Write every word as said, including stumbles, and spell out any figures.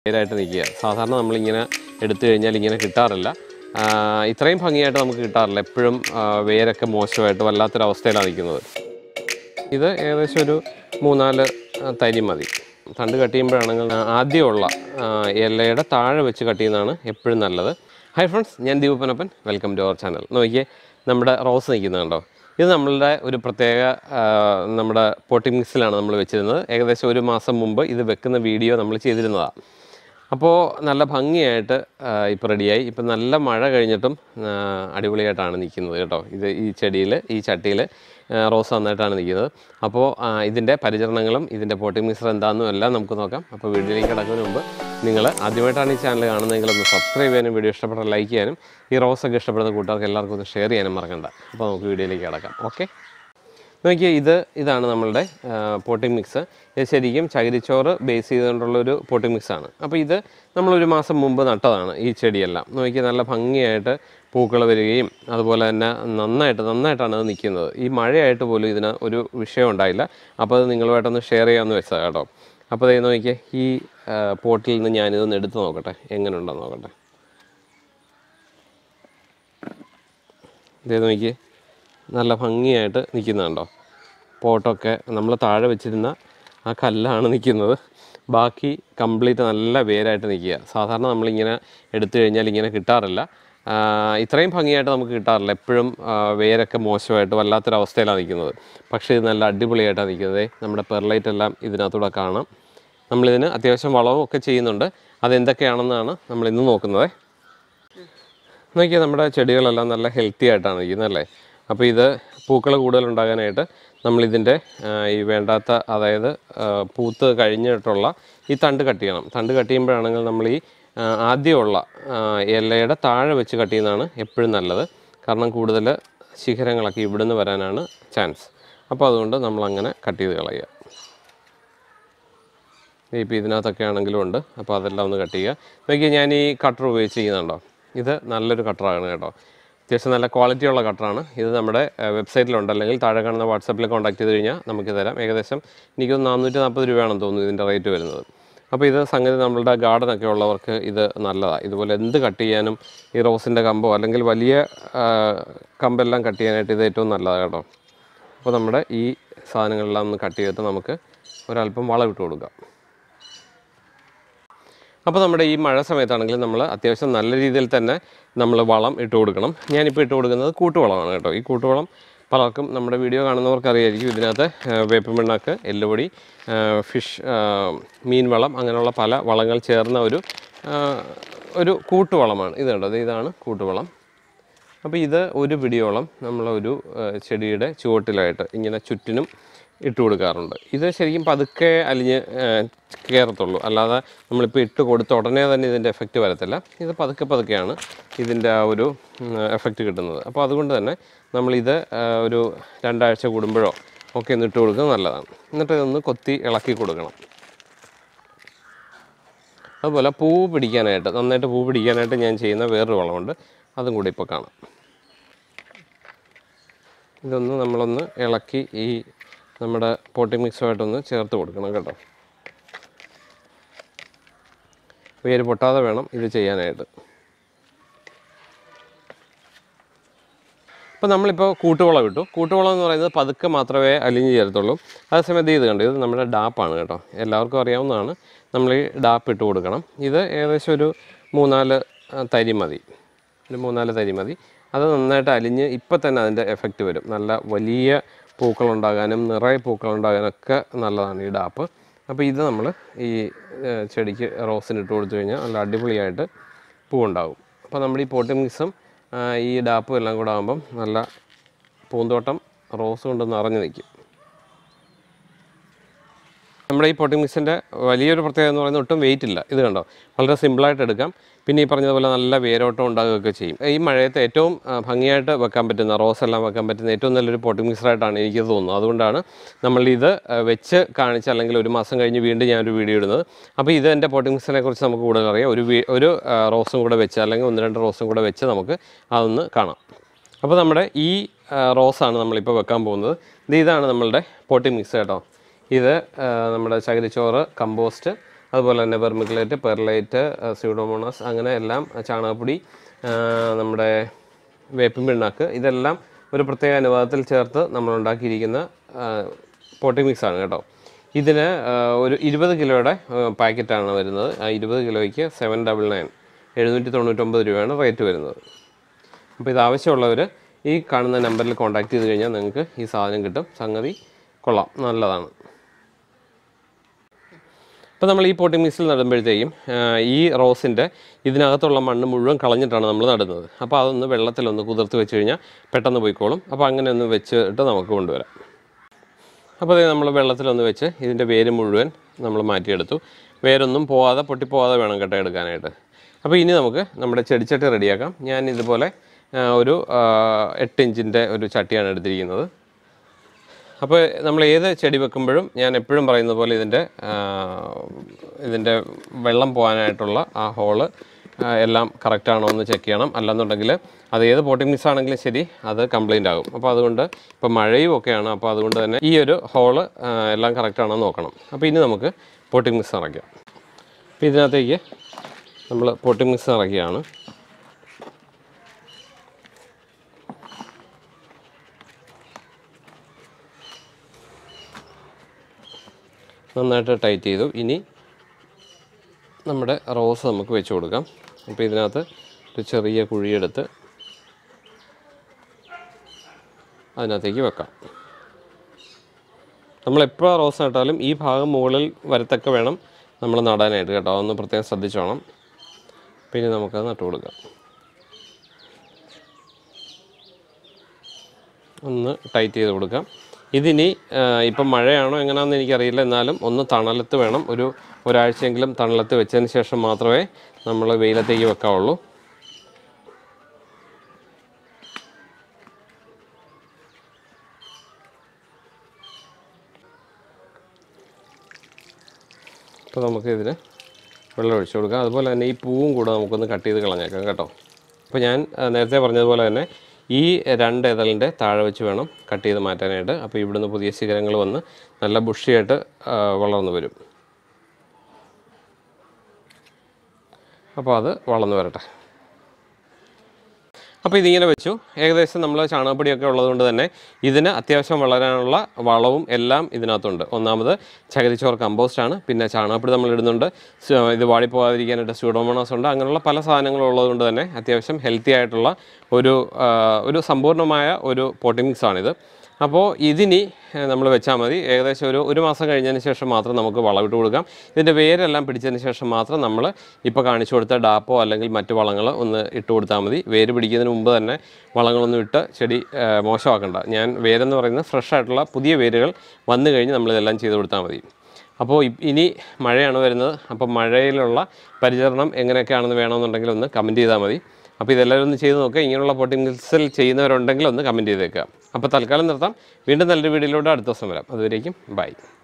നേരായിട്ട് നിൽക്കുക. സാധാരണ നമ്മളിങ്ങനെ എടുത്തു കഴിഞ്ഞാൽ ഇങ്ങനെ കിട്ടാറില്ല. ഇത്രയും ഭംഗിയായിട്ട് നമുക്ക് കിട്ടാറില്ല. എപ്പോഴും വേരൊക്കെ മോശമായിട്ട് വല്ലാത്തൊരവസ്ഥയിലാണ് നിൽക്കുന്നത്. ഇത് ഏകദേശം ഒരു മൂന്നാല് തരി മതി. തണ്ട് കട്ട് ചെയ്യുമ്പോഴാണെങ്കിൽ ആദ്യമുള്ള ഇലയുടെ താഴെ വെച്ച് കട്ട് ചെയ്യുന്നതാണ് എപ്പോഴും നല്ലത്. ഹായ് ഫ്രണ്ട്സ്, ഞാൻ ദീപപ്പനപ്പൻ. Welcome to our channel. നോക്കിയേ, നമ്മുടെ റോസ് നിൽക്കുന്നുണ്ടോ? ഇത് നമ്മളുടെ ഒരു പ്രത്യേക നമ്മുടെ പോട്ടിംഗ് മിക്സിലാണ് നമ്മൾ വെച്ചിരുന്നത്. ഏകദേശം ഒരു മാസം മുമ്പ് ഇത് വെക്കുന്ന വീഡിയോ നമ്മൾ ചെയ്തിരുന്നതാണ്. അപ്പോൾ നല്ല ഭംഗിയായിട്ട് ഇപ്പോൾ റെഡിയായി. ഇപ്പം നല്ല മഴ കഴിഞ്ഞിട്ടും അടിപൊളിയായിട്ടാണ് നിൽക്കുന്നത് കേട്ടോ. ഇത് ഈ ചെടിയിൽ, ഈ ചട്ടിയിൽ റോസ് നന്നായിട്ടാണ് നിൽക്കുന്നത്. അപ്പോൾ ഇതിൻ്റെ പരിചരണങ്ങളും ഇതിൻ്റെ പോട്ടിംഗ് മിക്സർ എന്താണെന്നും എല്ലാം നമുക്ക് നോക്കാം. അപ്പോൾ വീഡിയോയിലേക്ക് കിടക്കുന്നതിന് മുമ്പ് നിങ്ങൾ ആദ്യമായിട്ടാണ് ഈ ചാനൽ കാണുന്നതെങ്കിൽ ഒന്ന് സബ്സ്ക്രൈബ് ചെയ്യാനും വീഡിയോ ഇഷ്ടപ്പെട്ടാൽ ലൈക്ക് ചെയ്യാനും ഈ റോസൊക്കെ ഇഷ്ടപ്പെടുന്ന കൂട്ടുകാർക്ക് എല്ലാവർക്കും ഒന്ന് ഷെയർ ചെയ്യാനും മറക്കണ്ട. അപ്പോൾ നമുക്ക് വീഡിയോയിലേക്ക് കിടക്കാം. ഓക്കെ, നോക്കിയാൽ ഇത് ഇതാണ് നമ്മളുടെ പോട്ടിംഗ് മിക്സ്. ഇത് ശരിക്കും ചകിരിച്ചോറ് ബേസ് ചെയ്തുകൊണ്ടുള്ളൊരു പോട്ടിംഗ് മിക്സാണ്. അപ്പോൾ ഇത് നമ്മളൊരു മാസം മുമ്പ് നട്ടതാണ് ഈ ചെടിയെല്ലാം. നോക്കിയാൽ നല്ല ഭംഗിയായിട്ട് പൂക്കൾ വരികയും അതുപോലെ തന്നെ നന്നായിട്ട് നന്നായിട്ടാണ് അത് നിൽക്കുന്നത്. ഈ മഴയായിട്ട് പോലും ഇതിന് ഒരു വിഷയം ഉണ്ടായില്ല. അപ്പോൾ അത് നിങ്ങളുമായിട്ടൊന്ന് ഷെയർ ചെയ്യാമെന്ന് വെച്ചതാണ് കേട്ടോ. അപ്പോൾ ഇത് നോക്കിയാൽ ഈ പോട്ടിൽ നിന്ന് ഞാനിതൊന്ന് എടുത്ത് നോക്കട്ടെ, എങ്ങനെ ഉണ്ടെന്ന് നോക്കട്ടെ. ഇതേ നോക്കിയേ, നല്ല ഭംഗിയായിട്ട് നിൽക്കുന്നുണ്ടോ? പോട്ടൊക്കെ നമ്മൾ താഴെ വെച്ചിരുന്ന ആ കല്ലാണ് നിൽക്കുന്നത്. ബാക്കി കംപ്ലീറ്റ് നല്ല വേരായിട്ട് നിൽക്കുക. സാധാരണ നമ്മളിങ്ങനെ എടുത്തു കഴിഞ്ഞാൽ ഇങ്ങനെ കിട്ടാറില്ല. ഇത്രയും ഭംഗിയായിട്ട് നമുക്ക് കിട്ടാറില്ല. എപ്പോഴും വേരൊക്കെ മോശമായിട്ട് വല്ലാത്തൊരവസ്ഥയിലാണ് നിൽക്കുന്നത്. പക്ഷേ ഇത് നല്ല അടിപൊളിയായിട്ടാണ് നിൽക്കുന്നത്. നമ്മുടെ പെർലൈറ്റ് എല്ലാം ഇതിനകത്തൂടെ കാണാം. നമ്മളിതിന് അത്യാവശ്യം വളവും ഒക്കെ ചെയ്യുന്നുണ്ട്. അതെന്തൊക്കെയാണെന്നാണ് നമ്മളിന്ന് നോക്കുന്നത്. നോക്കിയാൽ നമ്മുടെ ചെടികളെല്ലാം നല്ല ഹെൽത്തി ആയിട്ടാണ് ഇരിക്കുന്നത് അല്ലേ. അപ്പോൾ ഇത് പൂക്കൾ കൂടുതലുണ്ടാകാനായിട്ട് നമ്മളിതിൻ്റെ ഈ വേണ്ടാത്ത, അതായത് പൂത്ത് കഴിഞ്ഞിട്ടുള്ള ഈ തണ്ട് കട്ട് ചെയ്യണം. തണ്ട് കട്ട് ചെയ്യുമ്പോഴാണെങ്കിൽ നമ്മൾ ഈ ആദ്യമുള്ള ഇലയുടെ താഴെ വെച്ച് കട്ട് ചെയ്യുന്നതാണ് എപ്പോഴും നല്ലത്. കാരണം കൂടുതൽ ശിഖരങ്ങളൊക്കെ ഇവിടുന്ന് വരാനാണ് ചാൻസ്. അപ്പോൾ അതുകൊണ്ട് നമ്മളങ്ങനെ കട്ട് ചെയ്ത് കളയുക. ഇപ്പോൾ ഇതിനകത്തൊക്കെ ആണെങ്കിലും ഉണ്ട്. അപ്പോൾ അതെല്ലാം ഒന്ന് കട്ട് ചെയ്യുക. നോക്കിയാൽ ഞാൻ ഈ കട്ടർ ഉപയോഗിച്ച് ചെയ്യുന്നുണ്ടോ? ഇത് നല്ലൊരു കട്ടറാണ് കേട്ടോ. അത്യാവശ്യം നല്ല ക്വാളിറ്റിയുള്ള കട്ടറാണ്. ഇത് നമ്മുടെ വെബ്സൈറ്റിലുണ്ട്, അല്ലെങ്കിൽ താഴെ കാണുന്ന വാട്സാപ്പിൽ കോൺടാക്ട് ചെയ്ത് കഴിഞ്ഞാൽ നമുക്ക് തരാം. ഏകദേശം എനിക്കൊന്ന് നാനൂറ്റി നാൽപ്പത് രൂപയാണെന്ന് തോന്നുന്നു ഇതിൻ്റെ റേറ്റ് വരുന്നത്. അപ്പോൾ ഇത് സംഗതി നമ്മളുടെ ഗാർഡനൊക്കെ ഉള്ളവർക്ക് ഇത് നല്ലതാണ്. ഇതുപോലെ എന്ത് കട്ട് ചെയ്യാനും ഈ റോസിൻ്റെ കമ്പോ അല്ലെങ്കിൽ വലിയ കമ്പെല്ലാം കട്ട് ചെയ്യാനായിട്ട് ഇത് ഏറ്റവും നല്ലതാണ് കേട്ടോ. അപ്പോൾ നമ്മുടെ ഈ സാധനങ്ങളെല്ലാം ഒന്ന് കട്ട് ചെയ്തിട്ട് നമുക്ക് ഒരല്പം വളം ഇട്ട് കൊടുക്കാം. അപ്പോൾ നമ്മുടെ ഈ മഴ സമയത്താണെങ്കിൽ നമ്മൾ അത്യാവശ്യം നല്ല രീതിയിൽ തന്നെ നമ്മൾ വളം ഇട്ട് കൊടുക്കണം. ഞാനിപ്പോൾ ഇട്ട് കൊടുക്കുന്നത് കൂട്ടുവളമാണ് കേട്ടോ. ഈ കൂട്ടുവളം പലർക്കും നമ്മുടെ വീഡിയോ കാണുന്നവർക്ക് അറിയായിരിക്കും. ഇതിനകത്ത് വേപ്പിൻ പിണ്ണാക്ക്, എല്ലുപൊടി, ഫിഷ് മീൻ വളം, അങ്ങനെയുള്ള പല വളങ്ങൾ ചേർന്ന ഒരു ഒരു കൂട്ടുവളമാണ് ഇത് കേട്ടോ. ഇതാണ് കൂട്ടുവളം. അപ്പോൾ ഇത് ഒരു പിടിയോളം നമ്മളൊരു ചെടിയുടെ ചുവട്ടിലായിട്ട് ഇങ്ങനെ ചുറ്റിനും ഇട്ട് കൊടുക്കാറുണ്ട്. ഇത് ശരിക്കും പതുക്കെ അലിഞ്ഞ് കയറത്തുള്ളൂ, അല്ലാതെ നമ്മളിപ്പോൾ ഇട്ട് കൊടുത്ത ഉടനെ തന്നെ ഇതിൻ്റെ എഫക്റ്റ് വരത്തില്ല. ഇത് പതുക്കെ പതുക്കെയാണ് ഇതിൻ്റെ ആ ഒരു എഫക്റ്റ് കിട്ടുന്നത്. അപ്പോൾ അതുകൊണ്ട് തന്നെ നമ്മളിത് ഒരു രണ്ടാഴ്ച കൂടുമ്പോഴോ ഒക്കെ ഒന്ന് ഇട്ട് കൊടുക്കുന്നത് നല്ലതാണ്. എന്നിട്ട് ഇതൊന്ന് കൊത്തി ഇളക്കി കൊടുക്കണം. അതുപോലെ പൂ പിടിക്കാനായിട്ട്, നന്നായിട്ട് പൂ പിടിക്കാനായിട്ട് ഞാൻ ചെയ്യുന്ന വേറൊരു വളമുണ്ട്, അതും കൂടി ഇപ്പോൾ കാണാം. ഇതൊന്ന് നമ്മളൊന്ന് ഇളക്കി ഈ നമ്മുടെ പോട്ടിംഗ് മിക്സുമായിട്ടൊന്ന് ചേർത്ത് കൊടുക്കണം കേട്ടോ. വേര് പൊട്ടാതെ വേണം ഇത് ചെയ്യാനായിട്ട്. അപ്പോൾ നമ്മളിപ്പോൾ കൂട്ടുവളം ഇട്ടു. കൂട്ടുവളം എന്ന് പറയുന്നത് പതുക്കെ മാത്രമേ അലിഞ്ഞ് ചേരത്തുള്ളൂ. അതേസമയത്ത് ഇത് കണ്ടു, ഇത് നമ്മുടെ ഡാപ്പാണ് കേട്ടോ. എല്ലാവർക്കും അറിയാവുന്നതാണ്. നമ്മൾ ഈ ഡാപ്പ് ഇട്ട് കൊടുക്കണം. ഇത് ഏകദേശം ഒരു മൂന്നാല് തരി മതി. ഒരു മൂന്നാല് തരി മതി. അത് നന്നായിട്ട് അലിഞ്ഞ് ഇപ്പം തന്നെ അതിൻ്റെ എഫക്റ്റ് വരും. നല്ല വലിയ പൂക്കളുണ്ടാകാനും നിറയെ പൂക്കളുണ്ടാകാനൊക്കെ നല്ലതാണ് ഈ ഡാപ്പ്. അപ്പോൾ ഇത് നമ്മൾ ഈ ചെടിക്ക് റോസിന് ഇട്ട് കൊടുത്തു കഴിഞ്ഞാൽ നല്ല അടിപൊളിയായിട്ട് പൂവുണ്ടാകും. അപ്പോൾ നമ്മുടെ ഈ പോട്ടിംഗ് മിക്സും ഈ ഡാപ്പും എല്ലാം കൂടെ ആകുമ്പം നല്ല പൂന്തോട്ടം റോസ് കൊണ്ട് നിറഞ്ഞു നിൽക്കും. നമ്മുടെ ഈ പോട്ടിംഗ് മിക്സിൻ്റെ വലിയൊരു പ്രത്യേകത എന്ന് പറയുന്നത് ഒട്ടും വെയിറ്റ് ഇല്ല. ഇത് കണ്ടോ, വളരെ സിമ്പിളായിട്ട് എടുക്കാം. പിന്നെ ഈ പറഞ്ഞതുപോലെ നല്ല വേരോട്ടം ഉണ്ടാകുകയൊക്കെ ചെയ്യും. ഈ മഴയത്ത് ഏറ്റവും ഭംഗിയായിട്ട് വെക്കാൻ പറ്റുന്ന, റോസ് എല്ലാം വെക്കാൻ പറ്റുന്ന ഏറ്റവും നല്ലൊരു പോട്ടിംഗ് മിക്സറായിട്ടാണ് എനിക്ക് തോന്നുന്നത്. അതുകൊണ്ടാണ് നമ്മളിത് വെച്ച് കാണിച്ച്, അല്ലെങ്കിൽ ഒരു മാസം കഴിഞ്ഞ് വീണ്ടും ഞാനൊരു വീഡിയോ ഇടുന്നത്. അപ്പോൾ ഇത് എൻ്റെ പോട്ടിംഗ് മിക്സിനെ കുറിച്ച് നമുക്ക് കൂടുതൽ അറിയാം. ഒരു ഒരു റോസും കൂടെ വെച്ച്, അല്ലെങ്കിൽ ഒന്ന് രണ്ട് റോസും കൂടെ വെച്ച് നമുക്ക് അതൊന്ന് കാണാം. അപ്പോൾ നമ്മുടെ ഈ റോസാണ് നമ്മളിപ്പോൾ വെക്കാൻ പോകുന്നത്. ഇത് ഇതാണ് നമ്മളുടെ പോട്ടിംഗ് മിക്സ് കേട്ടോ. ഇത് നമ്മുടെ ചകിരിച്ചോറ്, കമ്പോസ്റ്റ്, അതുപോലെ തന്നെ വെർമിക്കുലേറ്റ്, പെർലൈറ്റ്, സ്യൂഡോമോണാസ്, അങ്ങനെ എല്ലാം ചാണകപ്പൊടി, നമ്മുടെ വേപ്പിൻ പിണ്ണാക്ക്, ഇതെല്ലാം ഒരു പ്രത്യേക അനുപാതത്തിൽ ചേർത്ത് നമ്മൾ ഉണ്ടാക്കിയിരിക്കുന്ന പോട്ടിംഗ് മിക്സാണ് കേട്ടോ. ഇതിന് ഒരു ഇരുപത് കിലോയുടെ പാക്കറ്റാണ് വരുന്നത്. ആ ഇരുപത് കിലോയ്ക്ക് സെവൻ ഡബിൾ നയൻ എഴുന്നൂറ്റി തൊണ്ണൂറ്റൊമ്പത് രൂപയാണ് റേറ്റ് വരുന്നത്. അപ്പോൾ ഇത് ആവശ്യമുള്ളവർ ഈ കാണുന്ന നമ്പറിൽ കോൺടാക്ട് ചെയ്ത് കഴിഞ്ഞാൽ നിങ്ങൾക്ക് ഈ സാധനം കിട്ടും. സംഗതി കൊള്ളാം, നല്ലതാണ്. അപ്പോൾ നമ്മൾ ഈ പോട്ടിംഗ് മിക്സിൽ നടുമ്പോഴത്തേക്കും ഈ റോസിൻ്റെ ഇതിനകത്തുള്ള മണ്ണ് മുഴുവൻ കളഞ്ഞിട്ടാണ് നമ്മൾ നടുന്നത്. അപ്പോൾ അതൊന്ന് വെള്ളത്തിലൊന്ന് കുതിർത്ത് വെച്ച് കഴിഞ്ഞാൽ പെട്ടെന്ന് പോയിക്കോളും. അപ്പോൾ അങ്ങനെ ഒന്ന് വെച്ചിട്ട് നമുക്ക് കൊണ്ടുവരാം. അപ്പോൾ അത് നമ്മൾ വെള്ളത്തിലൊന്ന് വെച്ച് ഇതിൻ്റെ വേര് മുഴുവൻ നമ്മൾ മാറ്റിയെടുത്തു. വേരൊന്നും പോവാതെ പൊട്ടിപ്പോവാതെ വേണം കേട്ടോ എടുക്കാനായിട്ട്. അപ്പോൾ ഇനി നമുക്ക് നമ്മുടെ ചെടിച്ചട്ടി റെഡിയാക്കാം. ഞാൻ ഇതുപോലെ ഒരു എട്ട് ഇഞ്ചിൻ്റെ ഒരു ചട്ടിയാണ് എടുത്തിരിക്കുന്നത്. അപ്പോൾ നമ്മൾ ഏത് ചെടി വെക്കുമ്പോഴും ഞാൻ എപ്പോഴും പറയുന്ന പോലെ ഇതിൻ്റെ ഇതിൻ്റെ വെള്ളം പോകാനായിട്ടുള്ള ആ ഹോള് എല്ലാം കറക്റ്റാണോ എന്ന് ചെക്ക് ചെയ്യണം. അല്ലെന്നുണ്ടെങ്കിൽ അത് ഏത് പോട്ടിംഗ് മിക്സ് ആണെങ്കിലും ശരി, അത് കംപ്ലൈൻ്റ് ആകും. അപ്പോൾ അതുകൊണ്ട് ഇപ്പോൾ മഴയും ഒക്കെയാണ്, അപ്പോൾ അതുകൊണ്ട് തന്നെ ഈ ഒരു ഹോള് എല്ലാം കറക്റ്റാണോ എന്ന് നോക്കണം. അപ്പോൾ ഇനി നമുക്ക് പോട്ടിംഗ് മിക്സ് നിറയ്ക്കാം. അപ്പോൾ ഇതിനകത്തേക്ക് നമ്മൾ പോട്ടിംഗ് മിക്സ് നിറയ്ക്കുകയാണ്. നന്നായിട്ട് ടൈറ്റ് ചെയ്തു. ഇനി നമ്മുടെ റോസ് നമുക്ക് വെച്ച് കൊടുക്കാം. അപ്പോൾ ഇതിനകത്ത് ഒരു ചെറിയ കുഴിയെടുത്ത് അതിനകത്തേക്ക് വെക്കാം. നമ്മളെപ്പോൾ റോസ് നട്ടാലും ഈ ഭാഗം മുകളിൽ വരത്തക്ക വേണം നമ്മൾ നടാനായിട്ട് കേട്ടോ. അതൊന്ന് പ്രത്യേകം ശ്രദ്ധിച്ചോണം. പിന്നെ നമുക്കത് നട്ടു കൊടുക്കാം. ഒന്ന് ടൈറ്റ് ചെയ്ത് കൊടുക്കാം. ഇതിനി ഇപ്പം മഴയാണോ എങ്ങനെയാണെന്ന് എനിക്കറിയില്ല, എന്നാലും ഒന്ന് തണലത്ത് വേണം. ഒരു ഒരാഴ്ചയെങ്കിലും തണലത്ത് വെച്ചതിന് ശേഷം മാത്രമേ നമ്മൾ വെയിലത്തേക്ക് വെക്കാവുള്ളൂ. അപ്പോൾ നമുക്കിതിന് വെള്ളം ഒഴിച്ചു കൊടുക്കാം. അതുപോലെ തന്നെ ഈ പൂവും കൂടെ നമുക്കൊന്ന് കട്ട് ചെയ്ത് കളഞ്ഞേക്കാം കേട്ടോ. അപ്പോൾ ഞാൻ നേരത്തെ പറഞ്ഞതുപോലെ തന്നെ ഈ രണ്ട് ഇതളിൻ്റെ താഴെ വെച്ച് വേണം കട്ട് ചെയ്ത് മാറ്റാനായിട്ട്. അപ്പോൾ ഇവിടുന്ന് പുതിയ ശിഖരങ്ങൾ വന്ന് നല്ല ബുഷിയായിട്ട് വളർന്നു വരും. അപ്പോൾ അത് വളർന്നു വരട്ടെ. അപ്പോൾ ഇതിങ്ങനെ വെച്ചു. ഏകദേശം നമ്മൾ ചാണകപ്പൊടിയൊക്കെ ഉള്ളതുകൊണ്ട് തന്നെ ഇതിന് അത്യാവശ്യം വളരാനുള്ള വളവും എല്ലാം ഇതിനകത്തുണ്ട്. ഒന്നാമത് ചകിരിച്ചോറ് കമ്പോസ്റ്റാണ്, പിന്നെ ചാണകപ്പൊടി നമ്മൾ ഇടുന്നുണ്ട്, ഇത് വാടിപ്പോകാതിരിക്കാനായിട്ട് സ്യൂഡോമോണാസ് ഉണ്ട്. അങ്ങനെയുള്ള പല സാധനങ്ങളും ഉള്ളതുകൊണ്ട് തന്നെ അത്യാവശ്യം ഹെൽത്തി ആയിട്ടുള്ള ഒരു ഒരു സമ്പൂർണ്ണമായ ഒരു പോട്ടിംഗ് മിക്സാണിത്. അപ്പോൾ ഇതിനി നമ്മൾ വെച്ചാൽ മതി. ഏകദേശം ഒരു ഒരു മാസം കഴിഞ്ഞതിന് ശേഷം മാത്രം നമുക്ക് വളമിട്ട് കൊടുക്കാം. ഇതിൻ്റെ വേരെല്ലാം പിടിച്ചതിന് ശേഷം മാത്രം നമ്മൾ ഇപ്പോൾ കാണിച്ചു കൊടുത്ത ഡാപ്പോ അല്ലെങ്കിൽ മറ്റു വളങ്ങൾ ഒന്ന് ഇട്ട് കൊടുത്താൽ മതി. വേര് പിടിക്കുന്നതിന് മുമ്പ് തന്നെ വളങ്ങളൊന്നും ഇട്ട് ചെടി മോശമാക്കണ്ട. ഞാൻ വേരെന്ന് പറയുന്നത് ഫ്രഷ് ആയിട്ടുള്ള പുതിയ വേരുകൾ വന്നു കഴിഞ്ഞ് നമ്മളിതെല്ലാം ചെയ്ത് കൊടുത്താൽ മതി. അപ്പോൾ ഇനി മഴയാണ് വരുന്നത്. അപ്പോൾ മഴയിലുള്ള പരിചരണം എങ്ങനെയൊക്കെയാണെന്ന് വേണമെന്നുണ്ടെങ്കിൽ ഒന്ന് കമൻറ്റ് ചെയ്താൽ മതി. അപ്പോൾ ഇതെല്ലാവരും ഒന്ന് ചെയ്ത് നോക്കുക. ഇങ്ങനെയുള്ള പോട്ടിംഗ് മിക്സിൽ ചെയ്യുന്നവരുണ്ടെങ്കിൽ ഒന്ന് കമൻറ്റ് ചെയ്തേക്കുക. അപ്പോൾ തൽക്കാലം നിർത്താം. വീണ്ടും നല്ലൊരു വീഡിയോയിലൂടെ അടുത്ത ദിവസം വരാം. അതുവരേക്കും ബൈ.